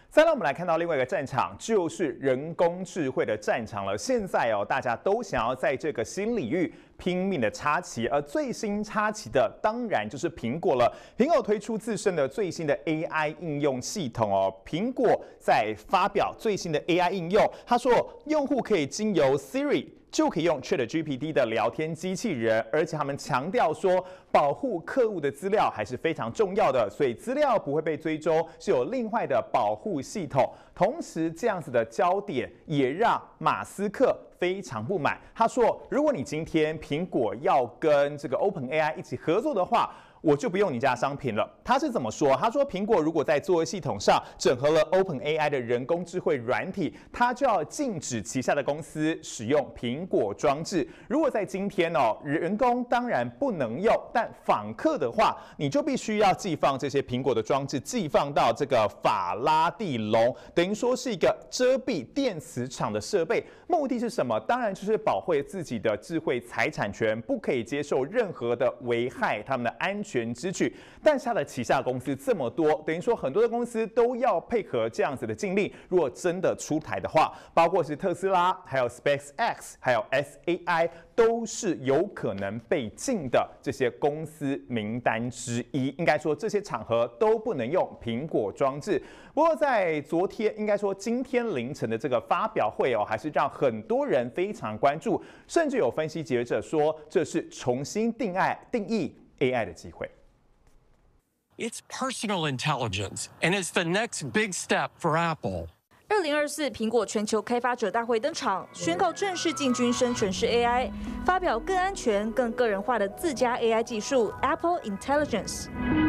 再来，我们来看到另外一个战场，就是人工智慧的战场了。现在大家都想要在这个新领域拼命的插旗，而最新插旗的当然就是苹果了。苹果推出自身的最新的 AI 应用系统苹果在发表最新的 AI 应用，他说用户可以经由 Siri。就可以用 ChatGPT 的聊天机器人，而且他们强调说，保护客户的资料还是非常重要的，所以资料不会被追踪，是有另外的保护系统。同时，这样子的焦点也让马斯克非常不满。他说，如果你今天苹果要跟这个 OpenAI 一起合作的话，我就不用你家商品了。他是怎么说？他说，苹果如果在作业系统上整合了 OpenAI 的人工智慧软体，它就要禁止旗下的公司使用苹果装置。如果在今天人工当然不能用，但访客的话，你就必须要寄放这些苹果的装置，寄放到这个法拉第笼，等于说是一个遮蔽电磁场的设备。目的是什么？当然就是保卫自己的智慧财产权，不可以接受任何的危害他们的安全之举。但是它的旗下公司这么多，等于说很多的公司都要配合这样子的禁令。如果真的出台的话，包括是特斯拉、还有 SpaceX、还有 SAI， 都是有可能被禁的这些公司名单之一。应该说这些场合都不能用苹果装置。不过在昨天，应该说今天凌晨的这个发表会还是让很多人非常关注，甚至有分析学者说这是重新定义 AI 的机会。 It's personal intelligence, and it's the next big step for Apple. 2024苹果全球开发者大会登场，宣告正式进军生成式 AI， 发表更安全、更个人化的自家 AI 技术 Apple Intelligence。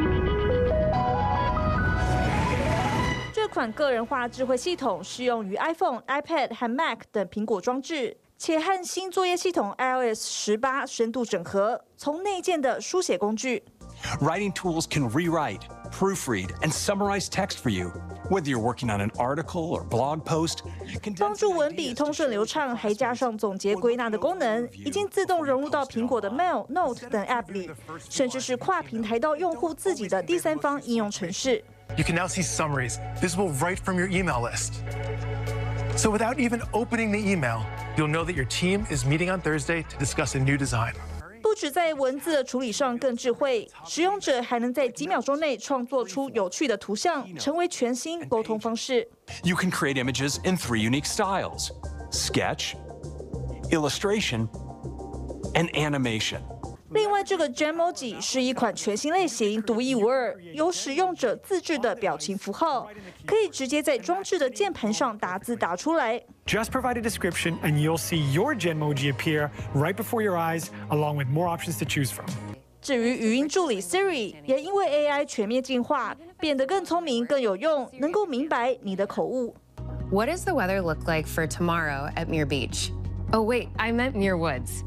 这款个人化智慧系统适用于 iPhone、iPad 和 Mac 等苹果装置，且和新作业系统 iOS 18深度整合，从内建的书写工具。 Writing tools can rewrite, proofread, and summarize text for you. Whether you're working on an article or blog post, 帮助文笔通顺流畅，还加上总结归纳的功能，已经自动融入到苹果的 Mail、Note 等 App 里，甚至是跨平台到用户自己的第三方应用程式。 You can now see summaries visible right from your email list. So without even opening the email, you'll know that your team is meeting on Thursday to discuss a new design. 不止在文字的处理上更智慧，使用者还能在几秒钟内创作出有趣的图像，成为全新沟通方式。 You can create images in 3 unique styles: sketch, illustration, and animation. 另外，这个 Gemoji 是一款全新类型，独一无二，有使用者自制的表情符号，可以直接在装置的键盘上打字打出来。 Just provide a description and you'll see your Genmoji appear right before your eyes, along with more options to choose from. 至于语音助理 Siri， 也因为 AI 全面进化，变得更聪明、更有用，能够明白你的口误。 What does the weather look like for tomorrow at Muir Beach? Oh wait, I meant Muir Woods.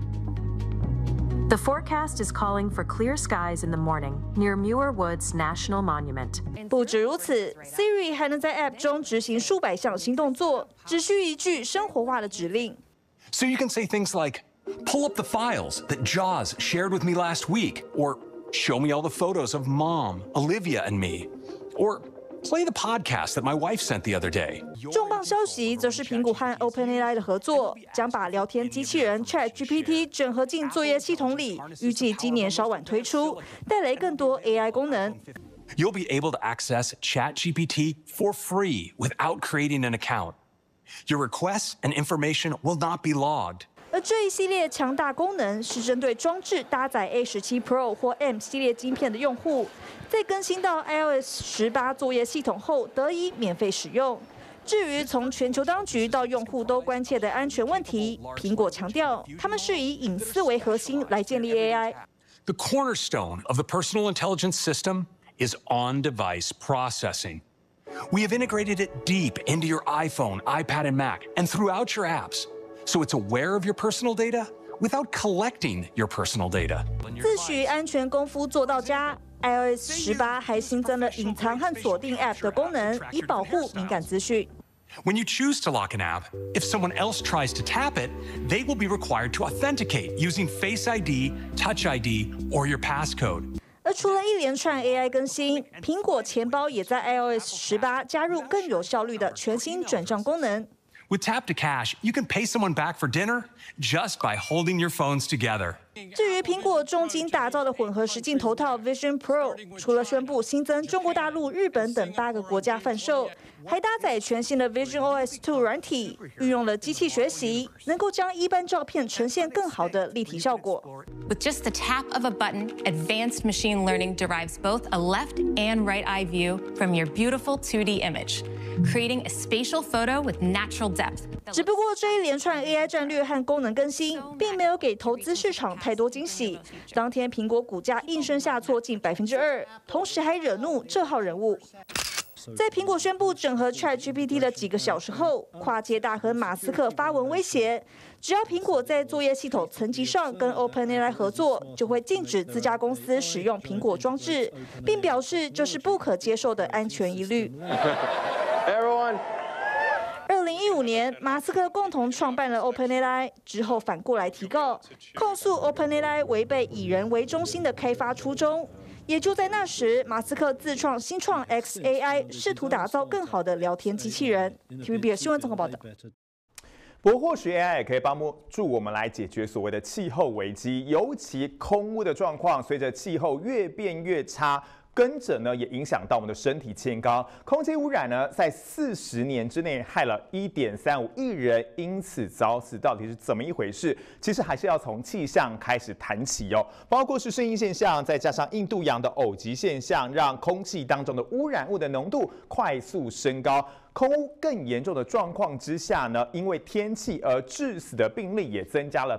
The forecast is calling for clear skies in the morning near Muir Woods National Monument. 不止如此 ，Siri 还能在 App 中执行数百项新动作，只需一句生活化的指令。 So you can say things like, pull up the files that Jaws shared with me last week, or show me all the photos of Mom, Olivia, and me, or play the podcast that my wife sent the other day. 重磅消息则是苹果和 OpenAI 的合作，将把聊天机器人 ChatGPT 整合进作业系统里，预计今年稍晚推出，带来更多 AI 功能。 You'll be able to access ChatGPT for free without creating an account. Your requests and information will not be logged. 而这一系列强大功能是针对装置搭载 A17 Pro 或 M 系列晶片的用户，在更新到 iOS 18作业系统后得以免费使用。至于从全球当局到用户都关切的安全问题，苹果强调，他们是以隐私为核心来建立 AI。 The cornerstone of the personal intelligence system is on-device processing. We have integrated it deep into your iPhone, iPad, and Mac, and throughout your apps. So it's aware of your personal data without collecting your personal data. 自诩安全功夫做到家 ，iOS 18还新增了隐藏和锁定 App 的功能，以保护敏感资讯。 When you choose to lock an app, if someone else tries to tap it, they will be required to authenticate using Face ID, Touch ID, or your passcode. 而除了一连串 AI 更新，苹果钱包也在 iOS 18加入更有效率的全新转账功能。 With Tap to Cash, you can pay someone back for dinner just by holding your phones together. 至于苹果重金打造的混合实境头套 Vision Pro， 除了宣布新增中国大陆、日本等8个国家贩售，还搭载全新的 Vision OS 2软体，运用了机器学习，能够将一般照片呈现更好的立体效果。 With just the tap of a button, advanced machine learning derives both a left and right eye view from your beautiful 2D image, creating a spatial photo with natural depth. 只不过这一连串 AI 战略和功能更新，并没有给投资市场太多惊喜。当天苹果股价应声下挫近2%，同时还惹怒这号人物。 在苹果宣布整合 ChatGPT 的几个小时后，跨界大亨马斯克发文威胁，只要苹果在作业系统层级上跟 OpenAI 合作，就会禁止自家公司使用苹果装置，并表示这是不可接受的安全疑虑。2015年，马斯克共同创办了 OpenAI， 之后反过来提告，控诉 OpenAI 违背以人为中心的开发初衷。 也就在那时，马斯克自创新创 XAI， 试图打造更好的聊天机器人。TVBS 新闻综合报道。 不过，或许 AI 也可以帮助我们来解决所谓的气候危机，尤其空污的状况，随着气候越变越差。 跟着呢，也影响到我们的身体健康。空气污染呢，在40年之内害了1.35亿人，因此早死，到底是怎么一回事？其实还是要从气象开始谈起哦，包括是声音现象，再加上印度洋的偶极现象，让空气当中的污染物的浓度快速升高。 空污更严重的状况之下呢，因为天气而致死的病例也增加了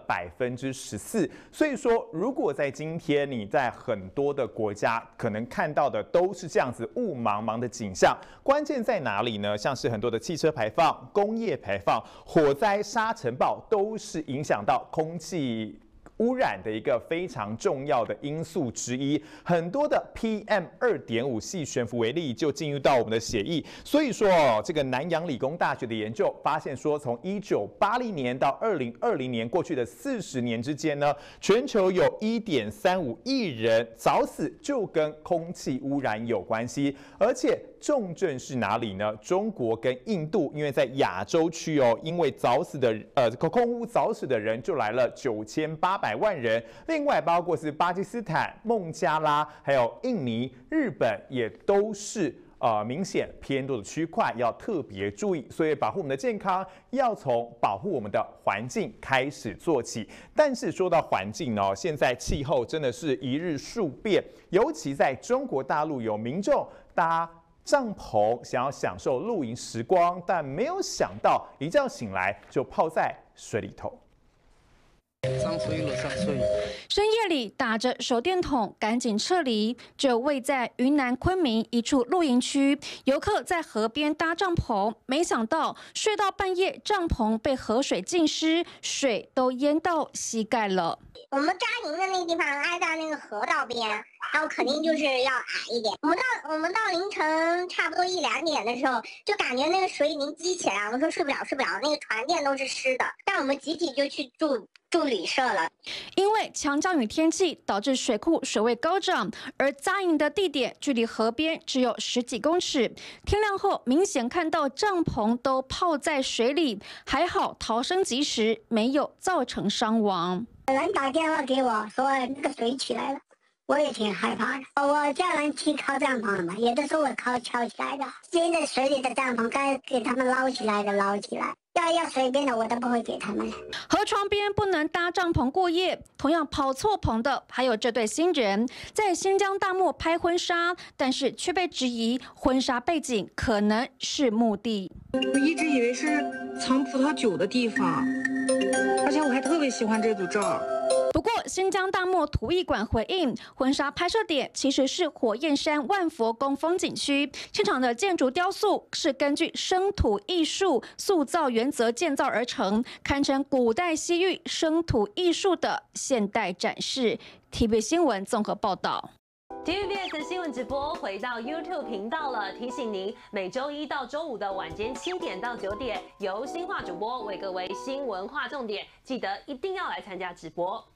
14%。所以说，如果在今天你在很多的国家可能看到的都是这样子雾茫茫的景象，关键在哪里呢？像是很多的汽车排放、工业排放、火灾、沙尘暴，都是影响到空气 污染的一个非常重要的因素之一，很多的 PM2.5细悬浮微粒就进入到我们的血液。所以说，这个南洋理工大学的研究发现说，从1980年到2020年过去的40年之间呢，全球有1.35亿人早死，就跟空气污染有关系，而且 重症是哪里呢？中国跟印度，因为在亚洲区哦，因为早死的空污早死的人就来了9800万人，另外包括是巴基斯坦、孟加拉，还有印尼、日本也都是 明显偏多的区块要特别注意，所以保护我们的健康要从保护我们的环境开始做起。但是说到环境呢，现在气候真的是一日数变，尤其在中国大陆有民众搭 帐篷想要享受露营时光，但没有想到一觉醒来就泡在水里头。 上水了，上水！ 深夜里打着手电筒，赶紧撤离。这位在云南昆明一处露营区，游客在河边搭帐篷，没想到睡到半夜，帐篷被河水浸湿，水都淹到膝盖了。 我们扎营的那个地方挨在那个河道边，然后肯定就是要矮一点。我们到凌晨差不多1、2点的时候，就感觉那个水已经积起来了。我们说睡不了，那个船垫都是湿的，但我们集体就去住旅社了。 因为强降雨天气导致水库水位高涨，而扎营的地点距离河边只有10几公尺。天亮后，明显看到帐篷都泡在水里，还好逃生及时，没有造成伤亡。 有人打电话给我说那个水起来了，我也挺害怕的。我叫人去靠帐篷嘛，有的时候我靠敲起来的。现在水里的帐篷该给他们捞起来的捞起来。 要随便的，我都不会给他们。 河床边不能搭帐篷过夜，同样跑错棚的还有这对新人，在新疆大漠拍婚纱，但是却被质疑婚纱背景可能是墓地。 我一直以为是藏葡萄酒的地方，而且我还特别喜欢这组照。 不过，新疆大漠土艺馆回应，婚纱拍摄点其实是火焰山万佛宫风景区，现场的建筑雕塑是根据生土艺术塑造原则建造而成，堪称古代西域生土艺术的现代展示。TVB 新闻综合报道。 TVBS 新闻直播回到 YouTube 频道了，提醒您每周1到周5的晚间7点到9点，由新化主播为各位新闻划重点，记得一定要来参加直播。